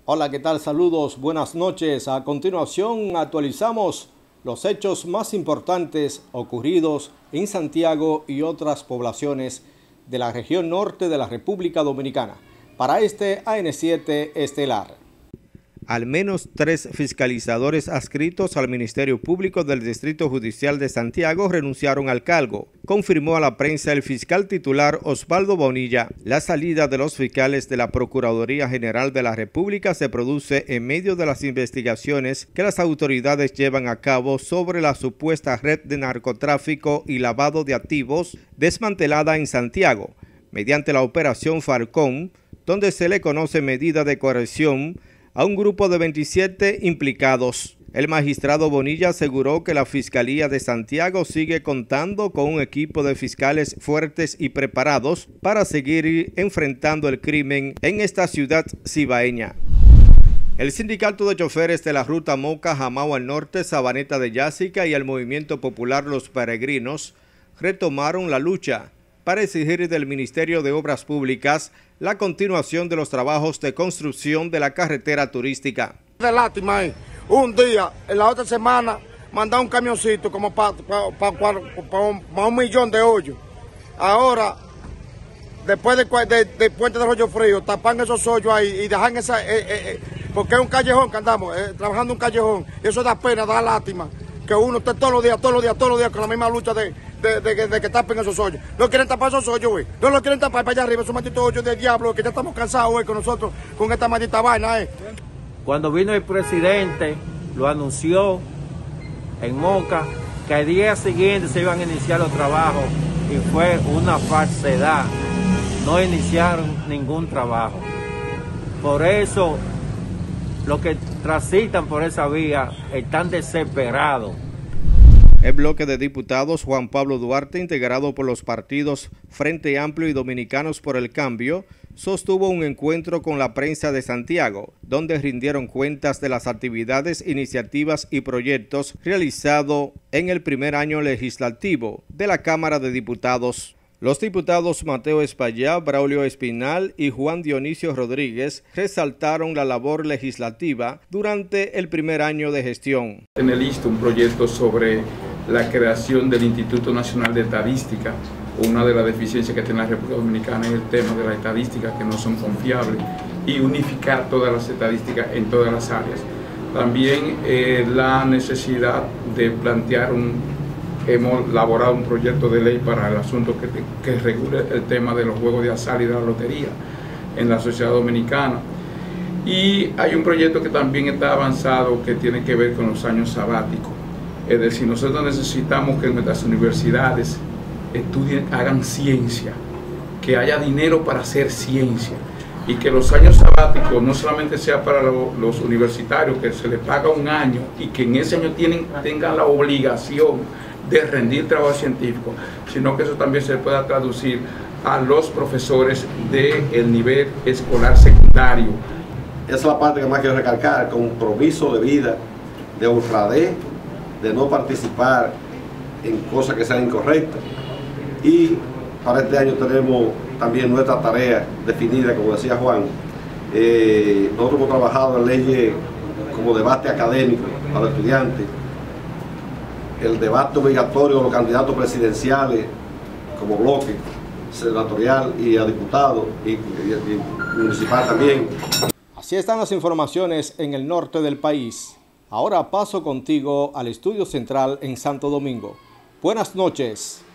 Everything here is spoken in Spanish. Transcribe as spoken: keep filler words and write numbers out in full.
Hola, ¿qué tal? Saludos, buenas noches. A continuación actualizamos los hechos más importantes ocurridos en Santiago y otras poblaciones de la región norte de la República Dominicana. Para este A N siete Estelar. Al menos tres fiscalizadores adscritos al Ministerio Público del Distrito Judicial de Santiago renunciaron al cargo, confirmó a la prensa el fiscal titular Osvaldo Bonilla. La salida de los fiscales de la Procuraduría General de la República se produce en medio de las investigaciones que las autoridades llevan a cabo sobre la supuesta red de narcotráfico y lavado de activos desmantelada en Santiago, mediante la Operación Falcón, donde se le conoce medida de coerción a un grupo de veintisiete implicados. El magistrado Bonilla aseguró que la Fiscalía de Santiago sigue contando con un equipo de fiscales fuertes y preparados para seguir enfrentando el crimen en esta ciudad cibaeña. El sindicato de choferes de la ruta Moca-Jamao al norte, Sabaneta de Yásica y el movimiento popular Los Peregrinos retomaron la lucha para exigir del Ministerio de Obras Públicas la continuación de los trabajos de construcción de la carretera turística. De lástima, eh. un día, en la otra semana, mandar un camioncito como para pa, pa, pa, pa, un, pa un millón de hoyos. Ahora, después de, de, de Puente de Arroyo Frío, tapan esos hoyos ahí y dejan esa... Eh, eh, eh, porque es un callejón que andamos, eh, trabajando un callejón. Y eso da pena, da lástima. Que uno esté todos los días, todos los días, todos los días con la misma lucha de, de, de, de, de que tapen esos hoyos. No quieren tapar esos hoyos, güey. No lo quieren tapar para allá arriba, esos malditos hoyos del diablo, que ya estamos cansados, güey, con nosotros, con esta maldita vaina, eh. Cuando vino el presidente, lo anunció en Moca, que al día siguiente se iban a iniciar los trabajos, y fue una falsedad. No iniciaron ningún trabajo. Por eso, los que transitan por esa vía están desesperados. El bloque de diputados Juan Pablo Duarte, integrado por los partidos Frente Amplio y Dominicanos por el Cambio, sostuvo un encuentro con la prensa de Santiago, donde rindieron cuentas de las actividades, iniciativas y proyectos realizados en el primer año legislativo de la Cámara de Diputados. Los diputados Mateo Espaillá, Braulio Espinal y Juan Dionisio Rodríguez resaltaron la labor legislativa durante el primer año de gestión. Tiene listo un proyecto sobre la creación del Instituto Nacional de Estadística. Una de las deficiencias que tiene la República Dominicana es el tema de las estadísticas que no son confiables y unificar todas las estadísticas en todas las áreas. También eh, la necesidad de plantear un Hemos elaborado un proyecto de ley para el asunto que, que regule el tema de los juegos de azar y de la lotería en la sociedad dominicana. Y hay un proyecto que también está avanzado que tiene que ver con los años sabáticos. Es decir, nosotros necesitamos que nuestras universidades estudien, hagan ciencia, que haya dinero para hacer ciencia y que los años sabáticos no solamente sea para lo, los universitarios, que se les paga un año y que en ese año tienen, tengan la obligación de rendir trabajo científico, sino que eso también se pueda traducir a los profesores del nivel escolar secundario. Esa es la parte que más quiero recalcar, compromiso de vida, de honradez, de no participar en cosas que sean incorrectas. Y para este año tenemos también nuestra tarea definida, como decía Juan. Eh, nosotros hemos trabajado en leyes como debate académico para los estudiantes, el debate obligatorio de los candidatos presidenciales como bloque senatorial y a diputados y, y, y municipal también. Así están las informaciones en el norte del país. Ahora paso contigo al estudio central en Santo Domingo. Buenas noches.